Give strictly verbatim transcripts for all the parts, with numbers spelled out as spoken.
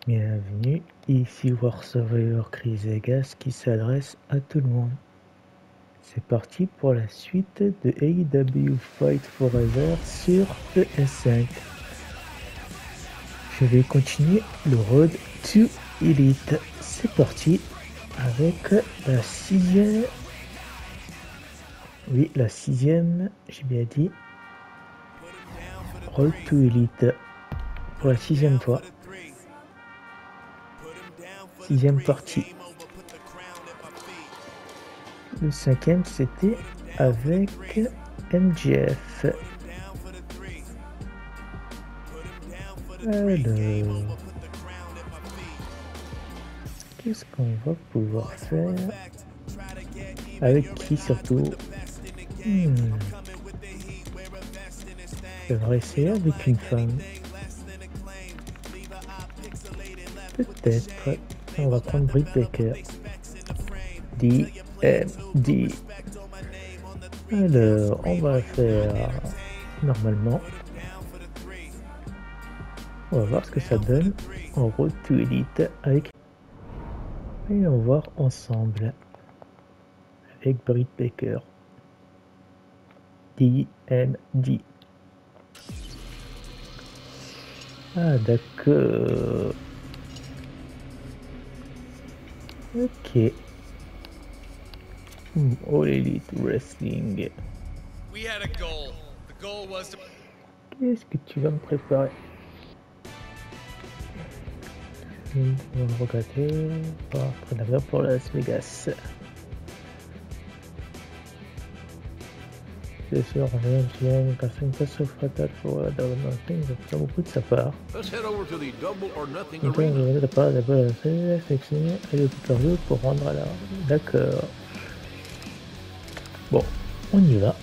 Bienvenue, ici War Survivor Chris Vegas qui s'adresse à tout le monde. C'est parti pour la suite de A E W Fight Forever sur P S cinq. Je vais continuer le Road to Elite. C'est parti avec la sixième... Oui, la sixième, j'ai bien dit. Road to Elite. Pour la sixième fois. Sixième partie. Le cinquième, c'était avec M J F. Alors, qu'est-ce qu'on va pouvoir faire? Avec qui surtout? hmm. Je devrais essayer avec une femme. Peut-être. On va prendre Britt Baker. D M D. Alors, on va faire normalement. On va voir ce que ça donne en Road to Elite avec. Et on va voir ensemble avec Britt Baker. D M D. Ah d'accord. Ok. Hmm, All Elite Wrestling. Qu'est-ce que tu vas me préparer? On va regarder. On va prendre l'avion pour Las Vegas. C'est sûr, on vient de gagner quand c'est une place fatale pour la Double or Nothing. Ça fait beaucoup de sa part. Donc, on va regarder la part de la Double or Nothing, sélectionner le tutoriel pour rendre à la. D'accord. Bon, on y va.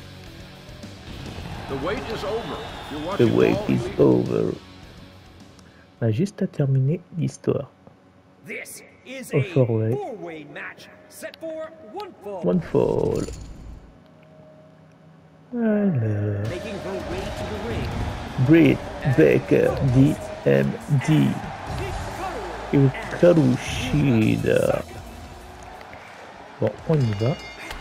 The wait is over. The wait is over. On a juste à terminer l'histoire. Au four-way. One fall. Alors. Britt Baker, D M D. Hikaru Shida. Bon, on y va.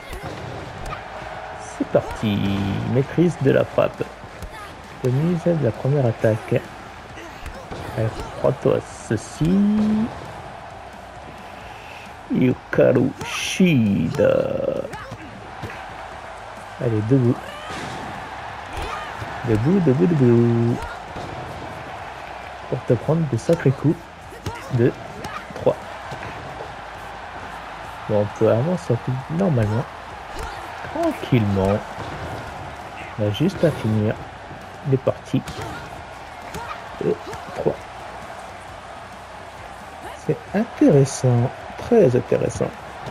C'est parti. Maîtrise de la frappe. Remise de la première attaque. Alors, prends-toi ceci. Hikaru Shida. Allez, debout. Debout, debout, debout. Pour te prendre de sacrés coups. De trois. Bon, on peut avancer normalement. Tranquillement. On a juste à finir les parties. Et trois. C'est intéressant. Très intéressant.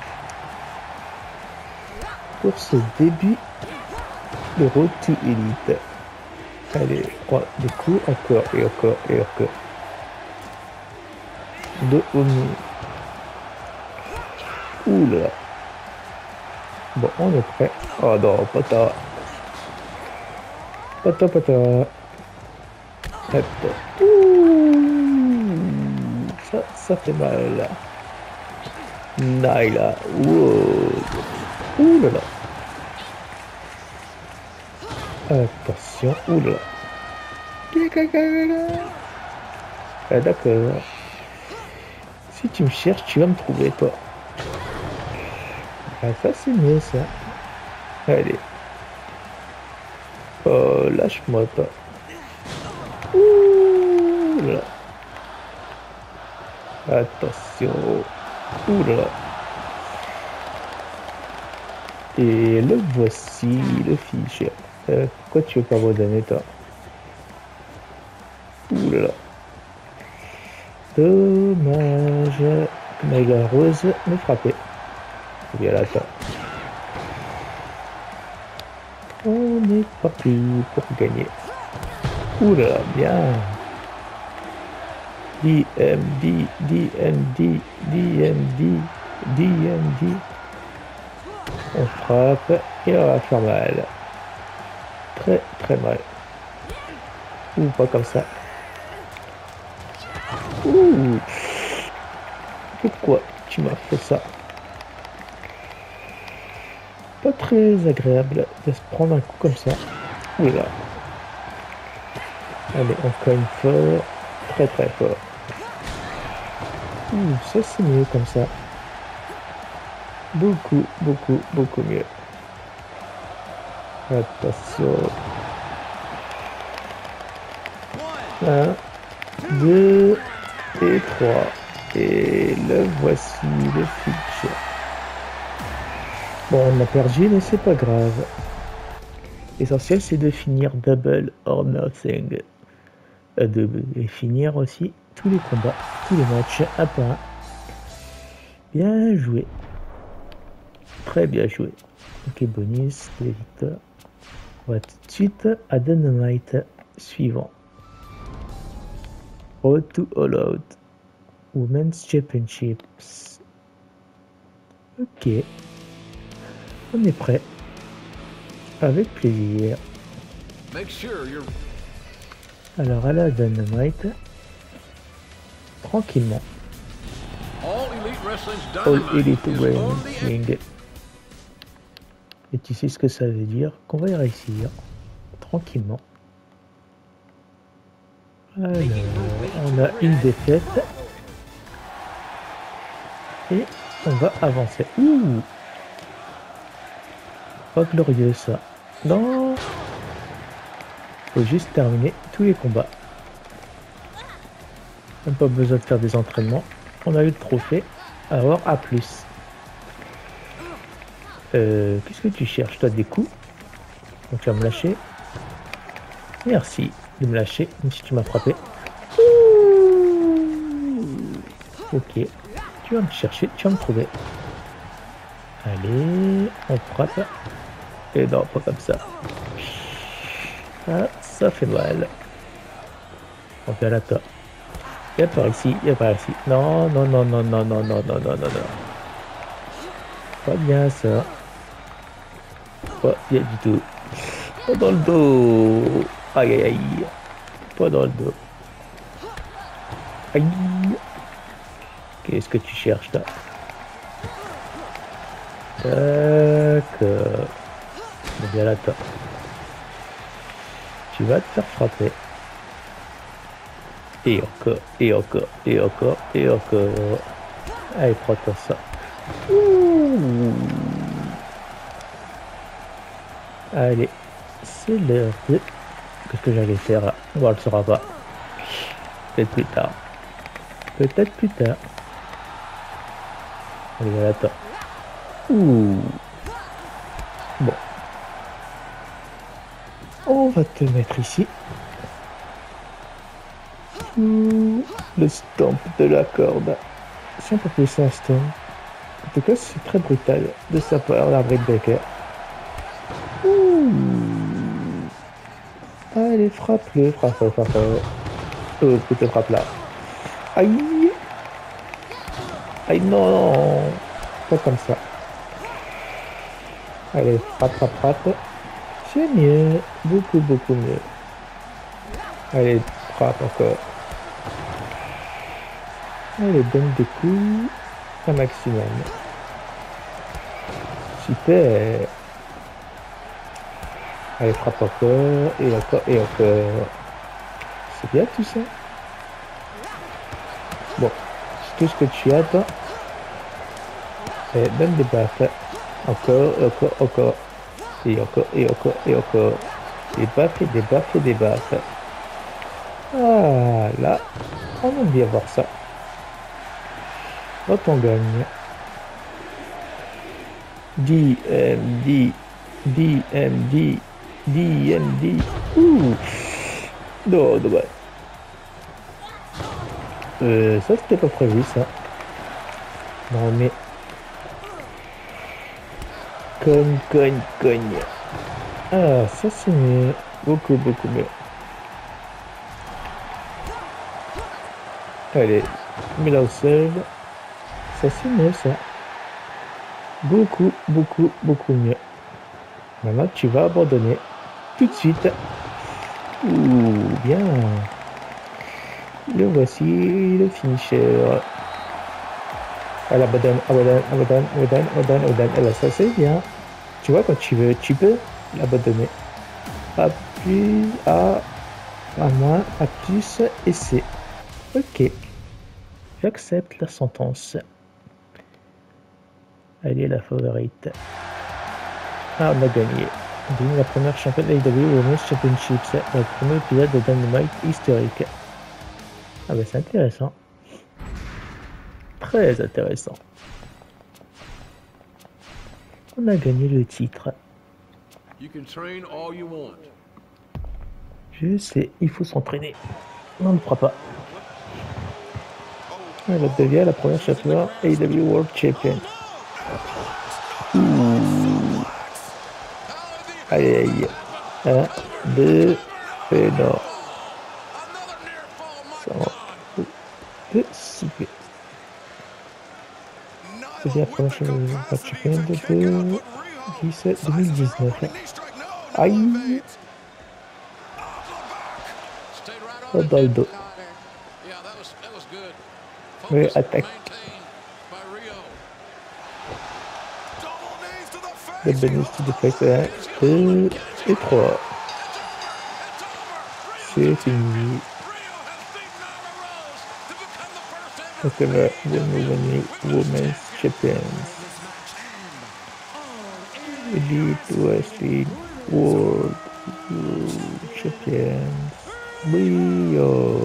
Pour ce début de Road to Elite. Allez, trois, des coups, encore et encore et encore. Deux au milieu. Oula. Bon, on est prêt. Oh non, pata. Pata, pata. Hop. Ouh. Ça, ça fait mal. Naila. Wow. Ouh là là. Attention, oula. Ah d'accord. Si tu me cherches, tu vas me trouver toi. Ah ça c'est mieux ça. Allez. Oh lâche-moi toi. Oula. Attention. Oula. Et le voici, le fichier. Euh, pourquoi tu veux pas abandonner toi? Ouh là là. Dommage. Mega Rose me frappait. Et là, attends. On est parti pour gagner. Ouh là là, bien. D M D, D M D, D M D, D M D. On frappe et on va faire mal. Très très mal. Ou pas comme ça. Ouh. Pourquoi tu m'as fait ça? Pas très agréable de se prendre un coup comme ça. Oula. Allez, on cogne fort. Très très fort. Ouh, ça c'est mieux comme ça. Beaucoup, beaucoup, beaucoup mieux. Attention. Un, deux et trois. Et le voici, le fiche. Bon, on a perdu, mais c'est pas grave. L'essentiel, c'est de finir double or nothing. Euh, de, et finir aussi tous les combats, tous les matchs un par un. Bien joué. Très bien joué. Ok, bonus, les victoires. On va tout de suite à Dynamite suivant. Road to All Out. Women's Championships. Ok. On est prêt. Avec plaisir. Alors à la Dynamite. Tranquillement. All Elite Wrestling. Et tu sais ce que ça veut dire? Qu'on va y réussir. Tranquillement. Alors, on a une défaite. Et on va avancer. Ouh! Pas glorieux ça. Non! Faut juste terminer tous les combats. Même pas besoin de faire des entraînements. On a eu le trophée. Alors à plus. Euh, Qu'est-ce que tu cherches toi, des coups? Donc tu vas me lâcher. Merci de me lâcher, même si tu m'as frappé. Ok. Tu vas me chercher, tu vas me trouver. Allez, on frappe. Et non, pas comme ça. Ah, ça fait mal. On fait là, toi. Viens par ici, viens par ici. Non, non, non, non, non, non, non, non, non, non, non. Pas bien ça. Pas bien du tout. Pas dans le dos. Aïe, aïe, aïe. Pas dans le dos. Aïe. Qu'est-ce que tu cherches là? D'accord. Viens là, toi. Tu vas te faire frapper. Et encore, et encore, et encore, et encore. Allez, prends-toi ça. Ouh. Allez, c'est l'heure de... Qu'est-ce que j'allais faire là? On ne le saura pas. Peut-être plus tard. Peut-être plus tard. Allez, voilà, attends. Ouh. Bon. On va te mettre ici. Ouh. Le stomp de la corde. Si on peut appeler ça un stomp. En tout cas, c'est très brutal de sa part, la Britt Baker. Ouh. Allez, frappe-le, frappe-le, frappe-le. Oh, que te frappe là. Aïe. Aïe, non. Pas comme ça. Allez, frappe, frappe, frappe. C'est mieux. Beaucoup, beaucoup mieux. Allez, frappe encore. Allez, donne des coups. Un maximum. Super. Allez, frappe encore. Et encore, et encore. C'est bien tout ça. Bon, c'est tout ce que tu as, toi. Et donne des baffes. Encore, encore, encore. Et encore, et encore, et encore. Des baffes et des baffes et des baffes. Ah, là, on aime bien voir ça. Quand on gagne. D M D, D M D, D M D. Ouh. Non, dommage. Euh, ça c'était pas prévu ça. Non mais... Cogne, cogne, cogne. Ah, ça c'est mieux. Beaucoup, beaucoup mieux. Allez, mets-la au sol. Ça c'est mieux ça. Beaucoup, beaucoup, beaucoup mieux. Maintenant tu vas abandonner tout de suite. Ouh, bien. Le voici, le finisher. À l'Abadan, Abadan, Abadan, Abadan, Abadan, Abadan. Eh ben ça c'est bien. Tu vois, quand tu veux, tu peux l'abandonner. A plus, A, à moins, à plus, et C. Ok. J'accepte la sentence. Elle est la favorite. Ah, on a gagné. On a gagné la première championne A E W Women's Championships. Le premier épisode de Dynamite historique. Ah bah c'est intéressant. Très intéressant. On a gagné le titre. Je sais, il faut s'entraîner. On ne le fera pas. Elle devient la première championne A E W World Champion. Ouh. Aïe aïe. Un, deux, et non. De siffler. C'est la première championne de deux mille dix-neuf. Aïe. Oh, dans le dos. Oui, attaque. Le bonus de défaite un, deux et trois. C'est fini. Donc là, the new Women's Champions. Elite Wrestling World Champions. Rio.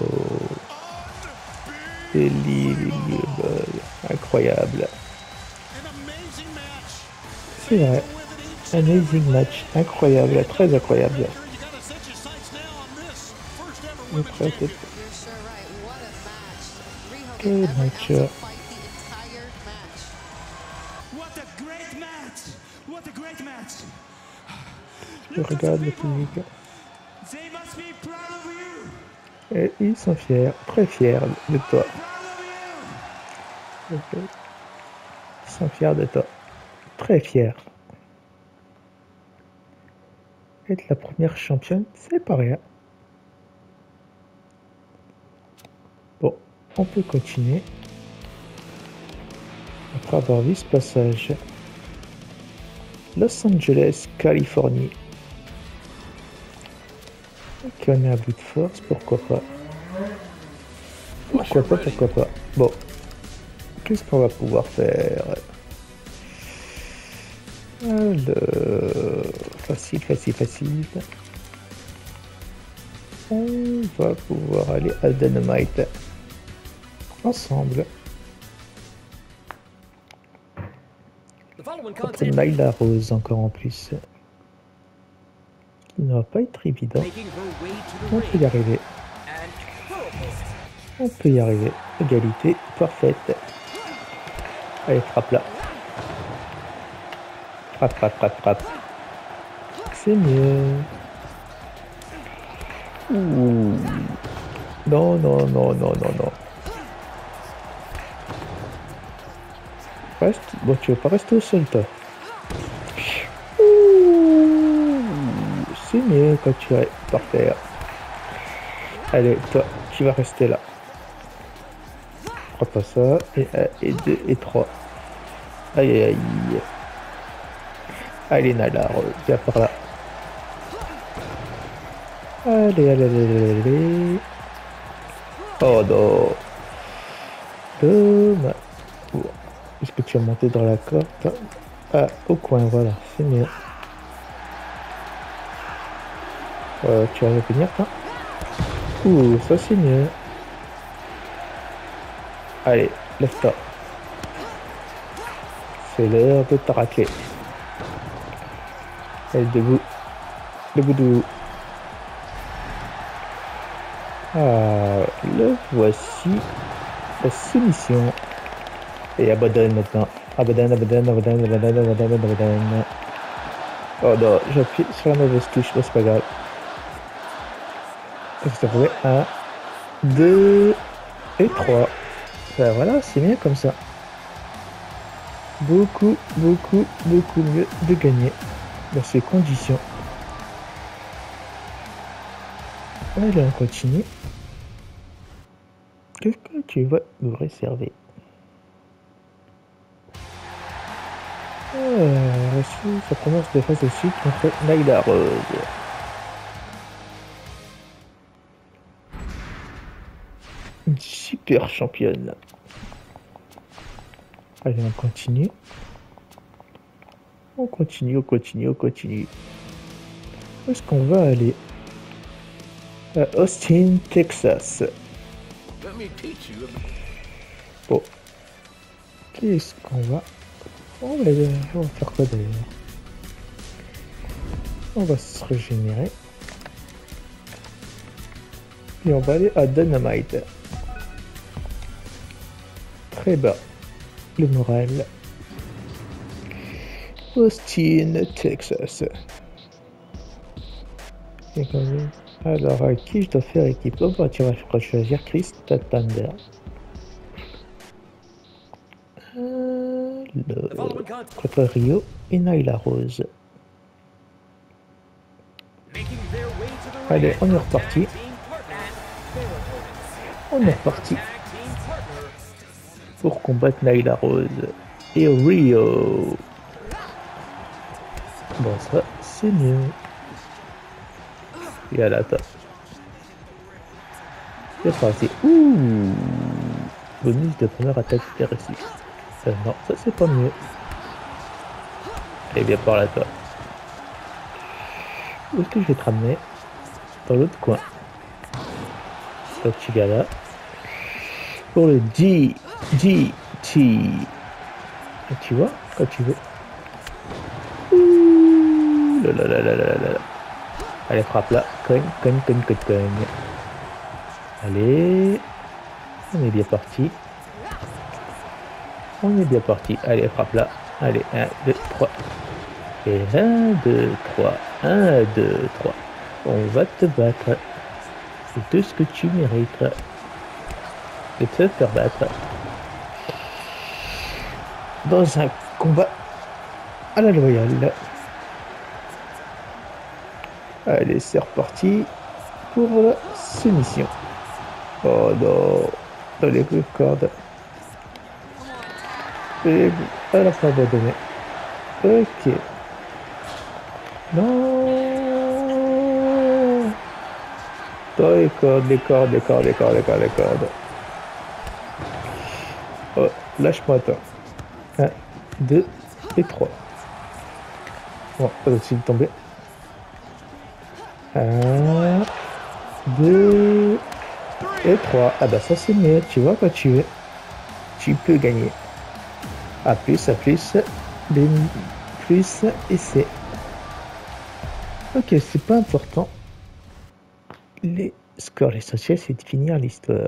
Unbelievable. Incroyable. C'est vrai. Amazing match. Incroyable. Très incroyable. Quel match. Je regarde le public. Et ils sont fiers, très fiers de toi. Ils sont fiers de toi. Très fiers. Être la première championne, c'est pas rien. Bon, on peut continuer. Après avoir vu ce passage. Los Angeles, Californie. Ok, on est à bout de force, pourquoi pas. Pourquoi pas, pourquoi pas. Bon. Qu'est-ce qu'on va pouvoir faire? Alors... Facile, facile, facile. On va pouvoir aller à Dynamite. Ensemble. Contre Nyla Rose encore en plus. Il ne va pas être évident. On peut y arriver. On peut y arriver. Égalité parfaite. Allez, frappe là. Frappe, frappe, frappe, frappe. C'est mieux. Ouh. Non, non, non, non, non, non. Reste. Bon, tu veux pas rester au sol, toi. C'est mieux quand tu es par terre. Allez, toi, tu vas rester là. Prends pas ça. Et un, et deux, et trois. Aïe, aïe, aïe. Allez, Nala, viens par là. Allez, allez, allez, allez. Oh non. Dommage. Est-ce que tu vas monter dans la corde? Ah, au coin, voilà, c'est mieux. Euh, tu vas venir, toi? Ouh, ça c'est mieux. Allez, lève-toi. C'est l'heure de t'arraquer. Allez, debout. Debout, debout. Ah, le voici. La soumission. Et abandonne maintenant. Abandonne, abandonne, abandonne, abandonne, abandonne, abandonne. Oh non, j'appuie sur la mauvaise touche, mais c'est pas grave. Ça fait un, deux et trois. Ben voilà, c'est bien comme ça. Beaucoup, beaucoup, beaucoup mieux de gagner dans ces conditions. Allez, on continue. Qu'est-ce que tu vas nous réserver? Ah, ça commence de phase aussi contre Nyla Rose. Une super championne. Allez, on continue. On continue, on continue, on continue. Où est-ce qu'on va aller? À Austin, Texas. Bon. Qu'est-ce qu'on va... On va, on va faire quoi d'ailleurs? On va se régénérer. Et on va aller à Dynamite. Très bas. Le moral. Austin, Texas. Et quand même... Alors, à qui je dois faire équipe? Oh, bah, tu vas choisir Chris Tatlander. Alors, contre Rio et Nyla Rose. Allez, on est reparti. On est reparti. Pour combattre Nyla Rose et Rio. Bon, ça, c'est mieux. Et à la table. C'est parti. Ouh. Bonus de première attaque qui réussi. Euh, non, ça c'est pas mieux. Allez, viens par là, toi. Où est-ce que je vais te ramener? Dans l'autre coin. Donc tu viens là. Pour le D D T. Et tu vois, quand tu veux. Ouh là là là là là là. Allez, frappe là. Cogne, cogne, cogne, cogne, cogne. Allez. On est bien parti. On est bien parti. Allez, frappe là. Allez, un, deux, trois. Et un, deux, trois. un, deux, trois. On va te battre. C'est tout ce que tu mérites. De te faire battre. Dans un combat à la loyale. Allez, c'est reparti pour la soumission. Oh non. Dans les deux cordes. Et elle a pas abandonné. Ok. Non. Dans les cordes, les cordes, les cordes, les cordes, les cordes, les cordes. Oh, lâche-moi toi. un, deux et trois. Bon, pas aussi de tomber. un, deux et trois. Ah bah ça c'est mieux, tu vois quand tu veux. Tu peux gagner. A plus, A plus, B plus et C. Ok, c'est pas important. Les scores, l'essentiel c'est de finir l'histoire.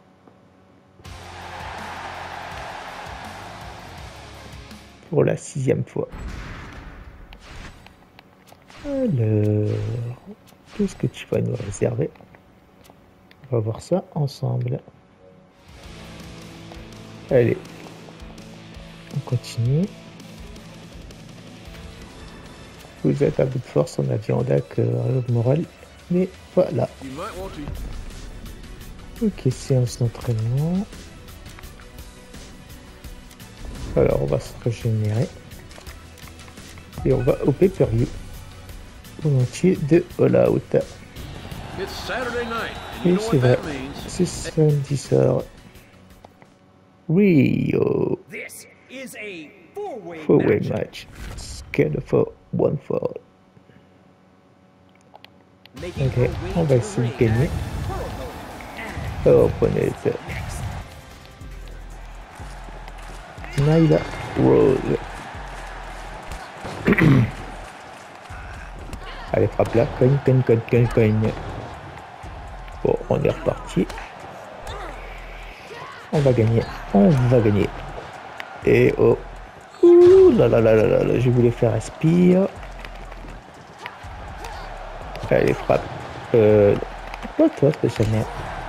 Pour la sixième fois. Alors, qu'est-ce que tu vas nous réserver? On va voir ça ensemble. Allez. On continue. Vous êtes à bout de force, on a dit en d'accord, le moral. Mais voilà. Ok, séance d'entraînement. Alors, on va se régénérer. Et on va au pay-per-view. Au entier de All Out. Et c'est vrai. C'est samedi soir. Rio. Four-way match. Scale for one fall. Ok, on va essayer de gagner. Opponent. Nyla Rose. Allez, frappe là. Cogne, cogne, cogne, cogne, cogne. Bon, on est reparti. On va gagner. On va gagner. Et oh. Ouh là là là là là là. Je voulais faire aspire. Allez, frappe. Euh. Pas toi spécialement.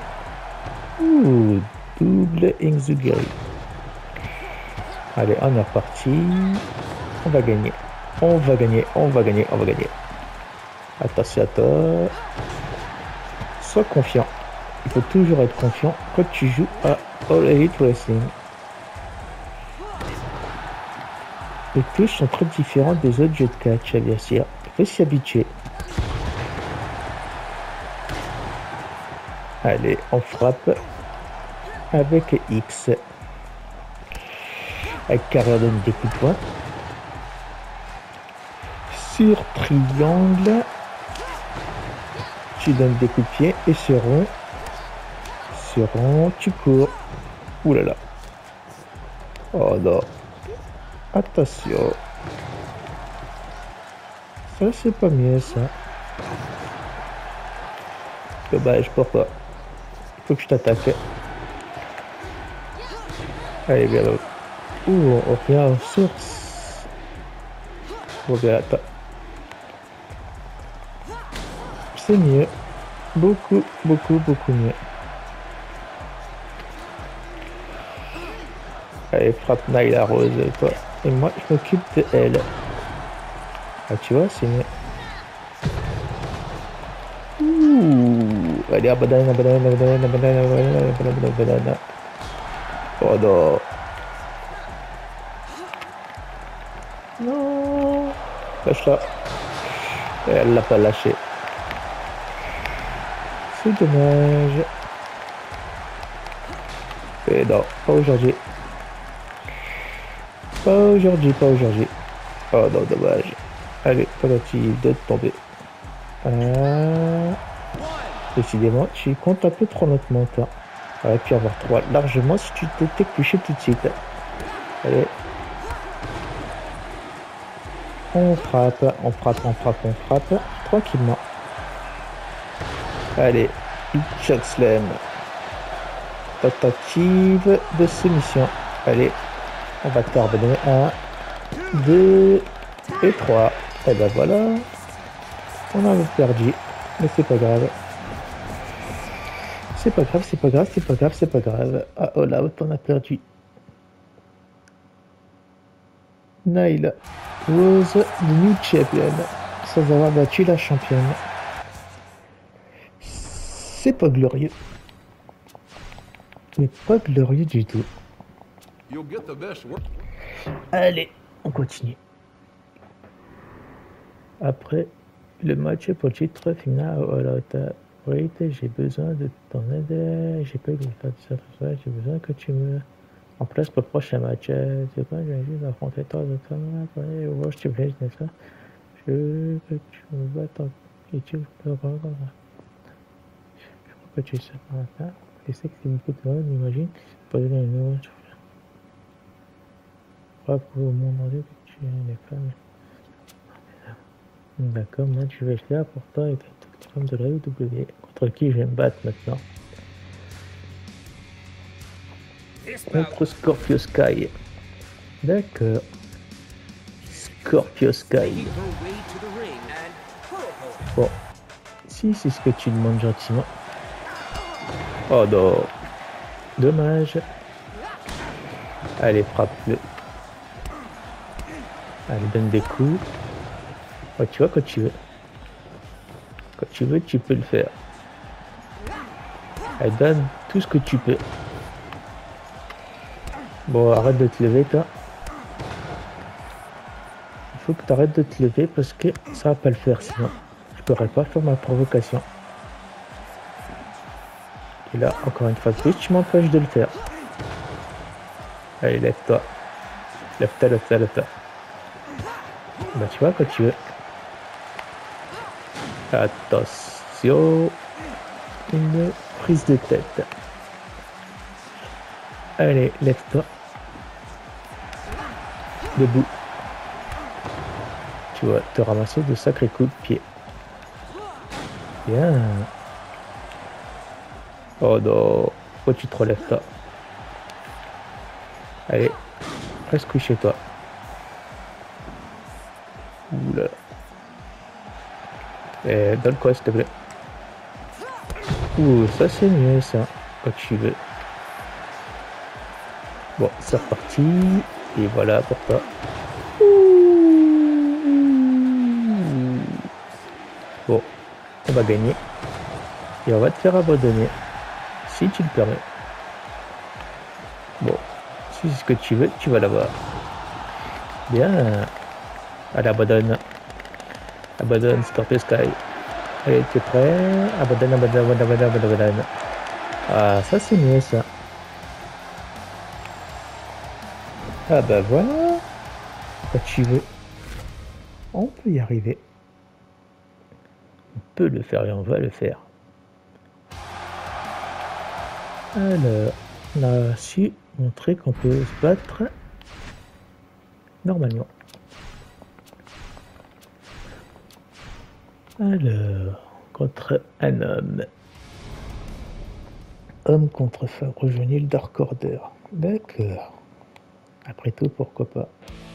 Ouh. Double Enzuguri. Allez, on est reparti. On va gagner. On va gagner. On va gagner. On va gagner. Attention à toi. Sois confiant. Il faut toujours être confiant quand tu joues à All Elite Wrestling. Les touches sont très différentes des autres jeux de catch, bien sûr. Il faut s'y habituer. Allez, on frappe avec X. Avec carrière donne des coups de poing. Sur triangle, tu donnes des coups de pied. Et sur rond, sur rond, tu cours. Ouh là là. Oh non. Attention. Ça, c'est pas mieux, ça. Dommage pour toi. Il faut que je t'attaque. Allez, bien là. Ouh, on revient en source. On revient à toi. C'est mieux. Beaucoup, beaucoup, beaucoup mieux. Allez, frappe Nyla Rose, toi. Et moi, je m'occupe de elle. Ah, tu vois, c'est mieux. Ouh. Allez, banana, banana, banana, banana, banana, banana, banana. Oh non. Non. Lâche-la. Elle l'a pas lâché. C'est dommage. Et non, pas aujourd'hui. Pas aujourd'hui, pas aujourd'hui. Oh non, dommage. Allez, tentative de tomber. Ah. Décidément, tu comptes un peu trop lentement, toi. On aurait pu avoir trois largement si tu t'étais couché tout de suite. Allez. On frappe, on frappe, on frappe, on frappe. Tranquillement. Allez. Choc slam. Tentative de soumission. Allez. On va te faire donner un, deux et trois. Et ben voilà. On a perdu. Mais c'est pas grave. C'est pas grave, c'est pas grave, c'est pas grave, c'est pas grave. Ah, oh là, on a perdu. Nyla Rose, the new champion, sans avoir battu la championne. C'est pas glorieux. Mais pas glorieux du tout. Allez, on continue. Après le match pour le titre final, voilà, t'as... Oui, j'ai besoin de ton aide. J'ai pas eu de faire ça, j'ai besoin que tu me en place pour le prochain match. C'est pas, j'ai envie d'affronter toi de toi. Ouais, ouais, je te plaît, n'est-ce pas? Je veux que tu me battes et tu peux pas. Je crois que tu sais pas ça. Je sais que c'est beaucoup de monde, imagine. Pas donner une nouvelle. Je crois que au monde entier que tu es les femmes. D'accord, moi je vais être là pour toi et toutes les femmes de la U W. Contre qui je vais me battre maintenant? Contre Scorpio Sky. D'accord. Scorpio Sky. Bon. Si c'est ce que tu demandes gentiment. Oh non. Dommage. Allez, frappe-le. Allez, donne des coups. Oh, tu vois, quand tu veux. Quand tu veux, tu peux le faire. Allez, donne tout ce que tu peux. Bon, arrête de te lever, toi. Il faut que tu arrêtes de te lever parce que ça va pas le faire, sinon je pourrais pas faire ma provocation. Et là, encore une fois de plus, tu m'empêches de le faire. Allez, lève-toi. Lève-toi, lève-toi, lève-toi. Bah, tu vois, quand tu veux. Attention. Une prise de tête. Allez, lève-toi. Debout. Tu vas te ramasser de sacrés coups de pied. Bien. Oh non. Pourquoi tu te relèves pas? Allez. Reste couché toi. Oula. Eh, donne quoi s'il te plaît. Ouh, ça c'est mieux ça. Quand tu veux. Bon, c'est reparti. Et voilà pour toi. Bon, on va gagner. Et on va te faire abandonner. si tu le permets. Bon, si c'est ce que tu veux, tu vas l'avoir. Bien. Allez, abandonne. Abandonne, Scorpio Sky. Allez, tu es prêt? Abandonne, abandonne, abandonne, abandonne, abandonne. Ah, ça c'est mieux ça. Ah bah voilà. Quand tu veux. On peut y arriver. On peut le faire et on va le faire. Alors, on a su montrer qu'on peut se battre normalement. Alors, contre un homme. Homme contre femme, rejoignez le Dark Order. D'accord. Après tout, pourquoi pas.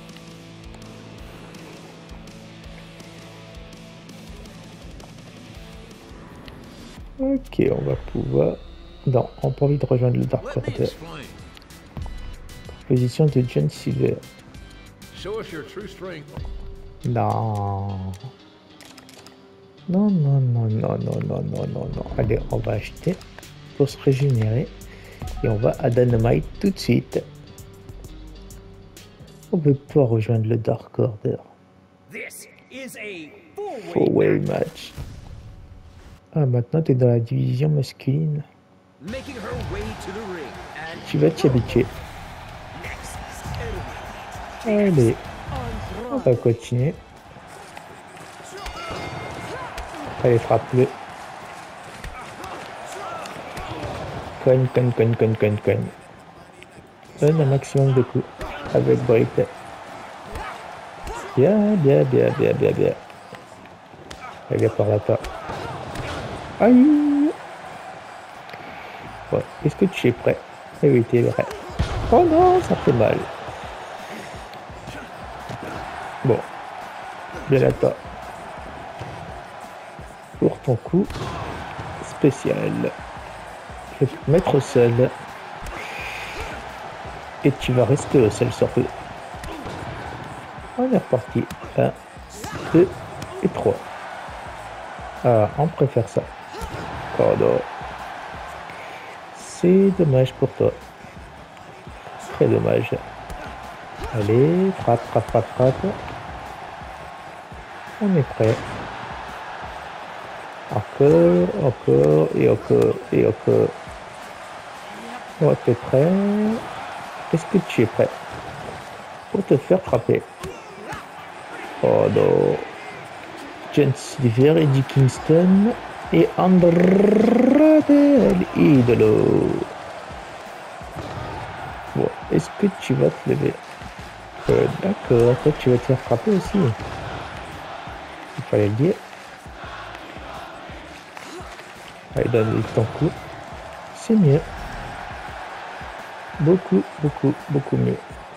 Ok, on va pouvoir... Non, on n'a pas envie de rejoindre le Dark Order. Position de John Silver. Non. Non, non, non, non, non, non, non, non, non. Allez, on va acheter pour se régénérer. Et on va à Dynamite tout de suite. On ne peut pas rejoindre le Dark Order. Four-way match. Ah, maintenant tu es dans la division masculine. Tu vas t'y habituer. Allez, on va continuer. Allez, frappe-le. Cogne, cogne, cogne, cogne, cogne, cogne. Donne un maximum de coups avec Bright. Bien, bien, bien, bien, bien, bien. Allez, par là-bas. Aïe. Ouais. Est-ce que tu es prêt? Eh oui, tu es prêt. Oh non, ça fait mal. Bon. Bien là-bas. Pour ton coup spécial. Je vais te mettre au sol. Et tu vas rester au sol surtout. On est reparti. un, deux et trois. Ah, on préfère ça. Oh non. C'est dommage pour toi. Très dommage. Allez, frappe, frappe, frappe, frappe. On est prêt. Encore, encore, et encore, et encore. Oh, t'es prêt? Est-ce que tu es prêt pour te faire frapper? Oh non. John Silver, Eddie Kingston et Andrade El Idolo. Bon, est-ce que tu vas te lever? euh, D'accord, toi tu vas te faire frapper aussi. Il fallait le dire. Allez, donne-lui ton coup. C'est mieux. Beaucoup, beaucoup, beaucoup mieux.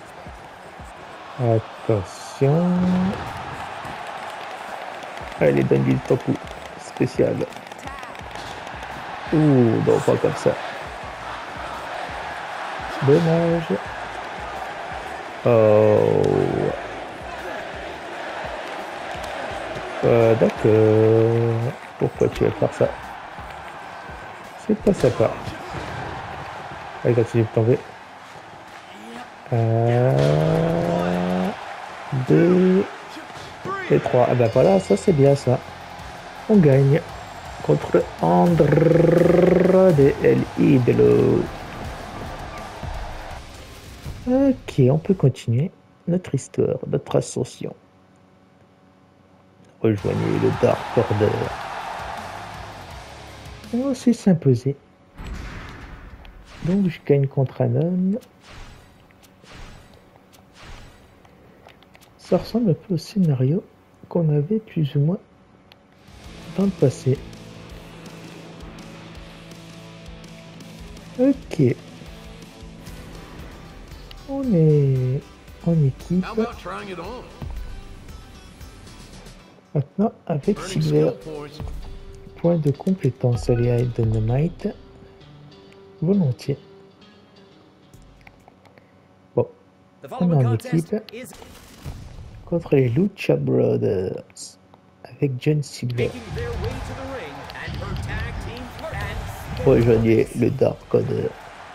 Attention. Allez, donne-lui ton coup spécial. Ouh, non, pas comme ça. Dommage. Oh. Euh, D'accord. Pourquoi tu veux faire ça? C'est pas sympa. Allez, continue de tomber. Un, deux et trois. Ah ben voilà, ça c'est bien ça. On gagne contre Andrade El Idolo. Ok, on peut continuer notre histoire, notre ascension. Rejoignez le Dark Order. On va aussi s'imposer. Donc je gagne contre un homme. Ça ressemble un peu au scénario qu'on avait plus ou moins dans le passé. Ok. On est en équipe. Maintenant avec Silver. Point de compétence allié à Dynamite. Volontiers. Bon. On est en équipe contre les Lucha Brothers. Avec John Silver. Rejoignez le Dark Order.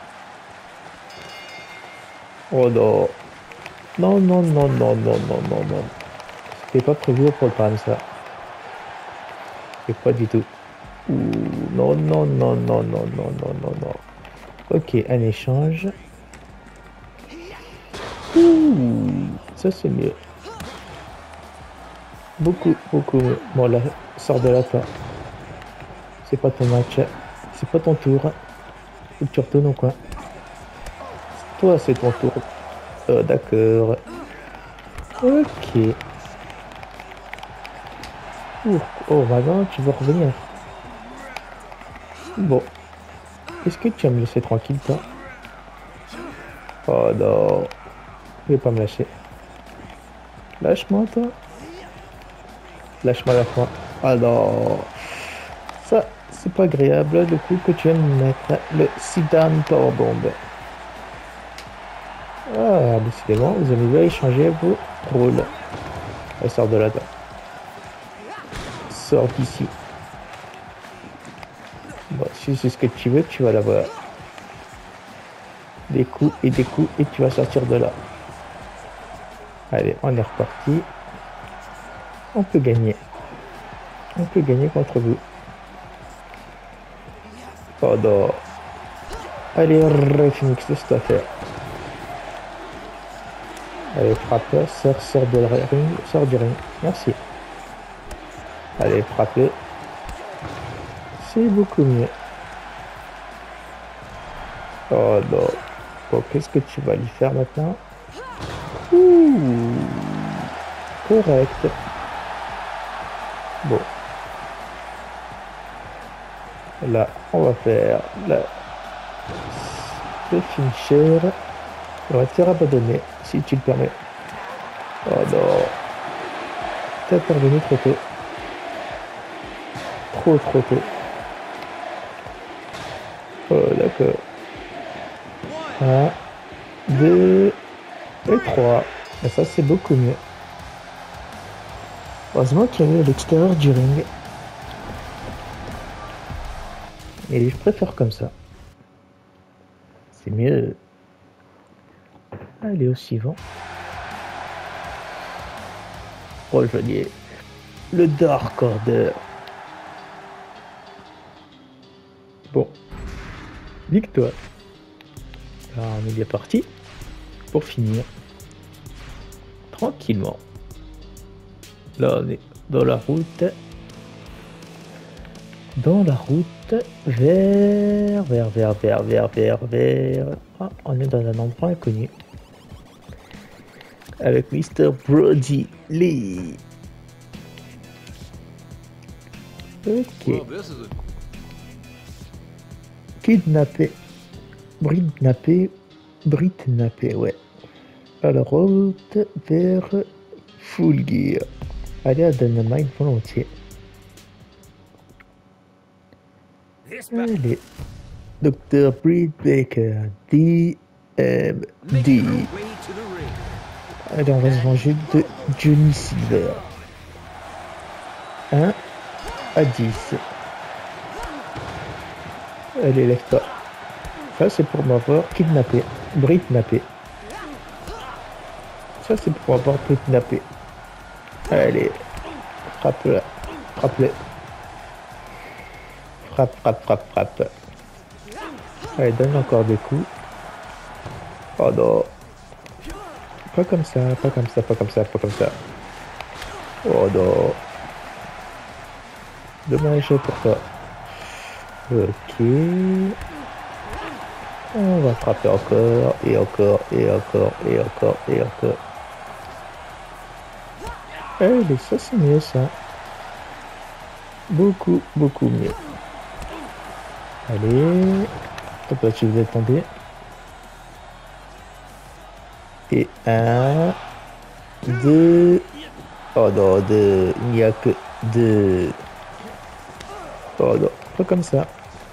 Oh non. Non, non, non, non, non, non, non, non. C'était pas prévu au programme, ça. C'est pas du tout. Ouh, non, non, non, non, non, non, non, non, non. Ok, un échange. Ouh, ça c'est mieux. Beaucoup, beaucoup mieux. Bon, là, sors de là, toi. C'est pas ton match. C'est pas ton tour. Faut que tu retournes au coin. Toi, c'est ton tour. Oh, d'accord. Ok. Ouh. Oh, maintenant, tu veux revenir. Bon. Est-ce que tu vas me laisser tranquille, toi? Oh non. Je vais pas me lâcher. Lâche-moi, toi. Lâche-moi la foi. Ah non. Ça, c'est pas agréable le coup que tu viens de me mettre. Le sit-down power bomb. Ah, décidément, vous avez bien échangé vos rôles. Elle sort de là-dedans. Sors d'ici. Bon, si c'est ce que tu veux, tu vas l'avoir. Des coups et des coups et tu vas sortir de là. Allez, on est reparti. On peut gagner. On peut gagner contre vous. Oh non. Allez, Phoenix, laisse-toi faire. Allez, frappe, sors, sors de la ring, sors du ring. Merci. Allez, frappe. C'est beaucoup mieux. Oh non. Bon, qu'est-ce que tu vas lui faire maintenant? Ouh. Correct. Bon. Là, on va faire la... le finisher. On va te faire abandonner, si tu le permets. Oh non. T'as intervenu trop tôt. Trop, trop tôt. Oh, d'accord. Un, deux et trois. Et ça, c'est beaucoup mieux. Heureusement qu'il y a eu à l'extérieur du ring. Et je préfère comme ça. C'est mieux. Allez, au suivant. Rejoignez le Dark Order. Bon. Victoire. Alors, on est bien parti. Pour finir. Tranquillement. Là, on est dans la route. Dans la route vers, vers, vers, vers, vers, vers, vers. Ah, on est dans un endroit inconnu. Avec Mister Brody Lee. Ok. Kidnappé. Britnappé. Britnappé, ouais. À la route vers Full Gear. Allez à Dynamite volontiers. Allez. docteur Britt Baker. D M D. Allez, on va se venger de Johnny Silver. un à dix. Allez, lève-toi. Ça, c'est pour m'avoir kidnappé. Britnappé. Ça, c'est pour m'avoir britnappé. Allez. Frappe-le. Frappe-le. Frappe, frappe, frappe, frappe. Allez, donne encore des coups. Oh non. Pas comme ça, pas comme ça, pas comme ça, pas comme ça. Oh non. Dommage pour toi. Ok. On va frapper encore, et encore, et encore, et encore, et encore. Allez, ça c'est mieux ça. Beaucoup, beaucoup mieux. Allez. Hop là, tu vous êtes tombé. Et un, deux. Oh non, deux. Il n'y a que deux. Oh non, pas comme ça.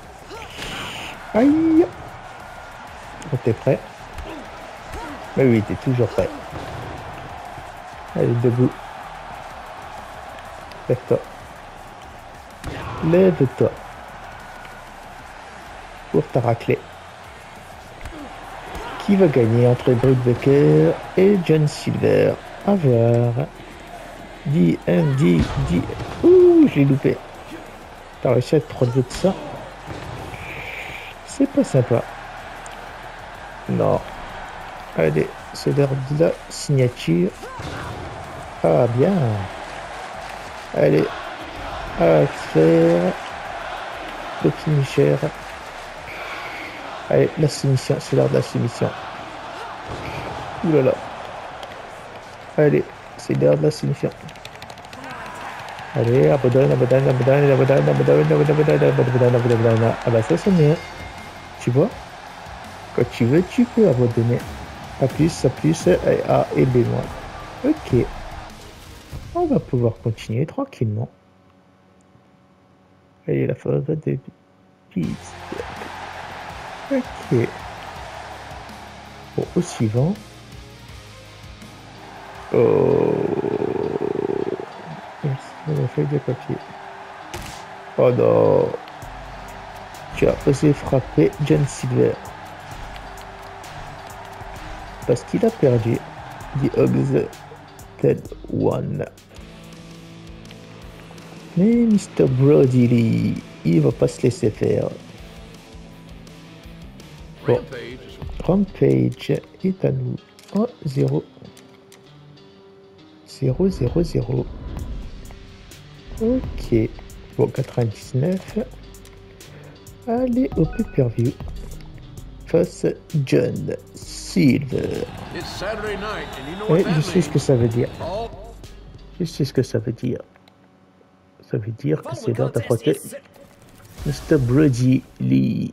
Aïe. Oh, t'es prêt? Mais oui, t'es toujours prêt. Allez, debout. Lève-toi. Lève-toi. pour ta raclée. Qui va gagner entre Britt Baker et John Silver? À voir. D M D, D... Ouh, je l'ai loupé. T'as réussi à te relever de ça? C'est pas sympa. Non. Allez, c'est l'heure de la signature. Ah, bien. Allez. À faire. Le finisher. Allez, la soumission. C'est l'heure de la soumission. Ouh là là. Allez, c'est l'heure de la soumission. Allez, abandonne, abandonne, abandonne, abandonne, abandonne, abandonne, abandonne, abandonne. Ah bah ça c'est bien. Tu vois? Quand tu veux, tu peux abandonner. A plus, A plus, A et B moins. Ok. On va pouvoir continuer tranquillement. Allez, la phase de piste. Ok. Bon, au suivant. Oh. Merci, la feuille de papier. Oh non. Tu as osé frapper John Silver. Parce qu'il a perdu. The Hogs Ted One. Mais mister Brody Lee, il va pas se laisser faire. Bon. Rampage est à nous. Oh, zéro. zéro, zéro, zéro. Ok. Bon, quatre-vingt-dix-neuf. Allez au pay-per-view. Face John Silver. Et je sais ce que ça veut dire. Je sais ce que ça veut dire. Ça veut dire que c'est l'heure d'affronter mister Brody Lee.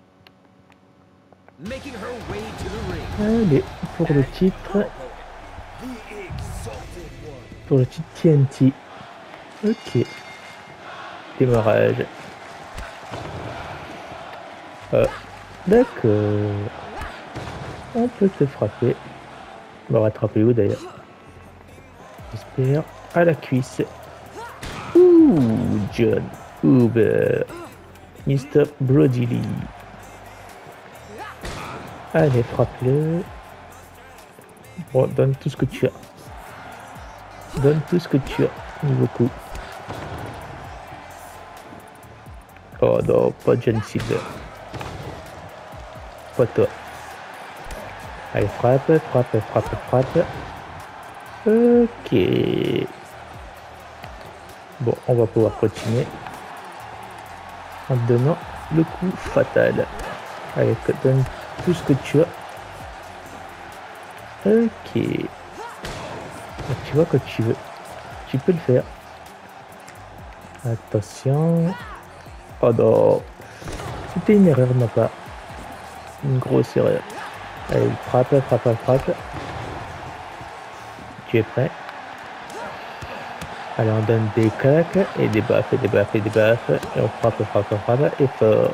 Allez, pour le titre. Pour le titre T N T. Ok. Démarrage. Euh, D'accord. On peut te frapper. On va rattraper où d'ailleurs? J'espère. À la cuisse. Ouh, John Uber. mister Brody Lee. Allez, frappe-le. Bon, donne tout ce que tu as. Donne tout ce que tu as. Niveau coup. Oh non, pas John Silver. Pas toi. Allez, frappe, frappe, frappe, frappe. Ok. Bon, on va pouvoir continuer. En te donnant le coup fatal. Allez, donne tout ce que tu as. Ok. Donc, tu vois, quand tu veux, tu peux le faire. Attention. Oh non. C'était une erreur de ma part. Une grosse erreur. Allez, frappe, frappe, frappe. Tu es prêt? Allez, on donne des claques et des baffes, et des baffes, et des baffes. Et on frappe, frappe, frappe, et fort.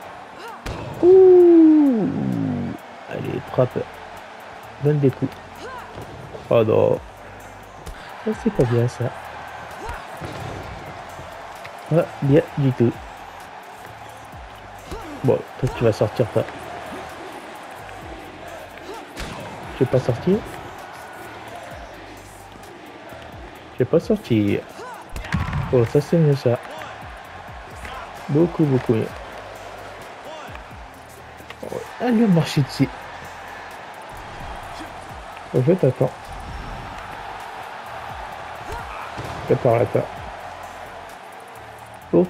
Ouh. Allez, frappe. Donne des coups. Oh non. Ça, c'est pas bien, ça. Pas bien du tout. Bon, toi, tu vas sortir, toi. Je vais pas sortir. Je vais pas sortir. Oh, ça c'est mieux ça. Beaucoup, beaucoup mieux. Oh, allez, on marche ici. En fait, attends. Prépare-la pas. Oh.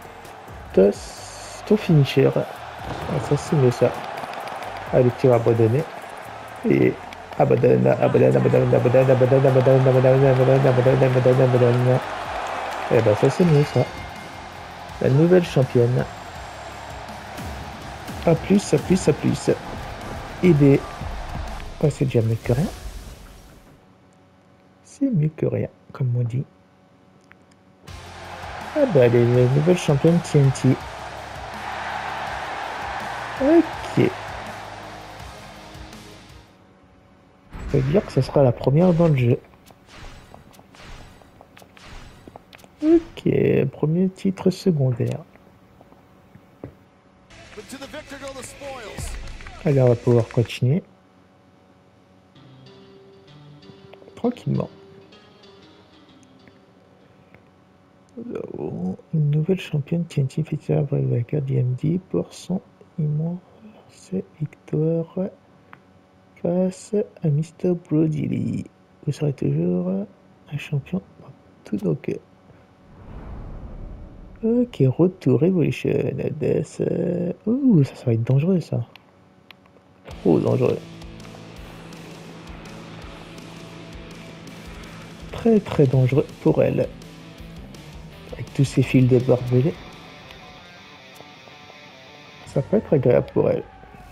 Ton finisher. Ah, ça c'est mieux ça. Allez, tu vas abandonner. Et abandonne, abandonne, abandonne, abandonne, abandonne, abandonne, abandonne, abandonne, abandonne, abandonne, abandonne. Et ben ça c'est mieux ça. La nouvelle championne. A plus, A plus, A plus. Et des... Oh, c'est déjà mieux que rien. C'est mieux que rien, comme on dit. Ah bah les nouvelles championnes T N T. Ok. Ça veut dire que ce sera la première dans le jeu. Ok, premier titre secondaire. Allez, on va pouvoir continuer. Tranquillement. Nous avons une nouvelle championne T N T Festival Breakbreaker D M D pour son immense victoire face à mister Brody Lee. Vous serez toujours un champion dans tous nos cœurs. Ok, Road to Revolution. Death. Ouh, ça, ça va être dangereux ça. Trop dangereux. Très très dangereux pour elle. Avec tous ces fils de barbelés. Ça peut être agréable pour elle.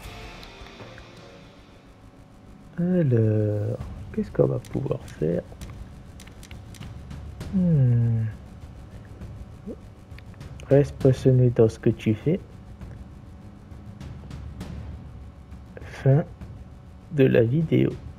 Alors, qu'est-ce qu'on va pouvoir faire? hmm. Reste passionné dans ce que tu fais. Fin de la vidéo.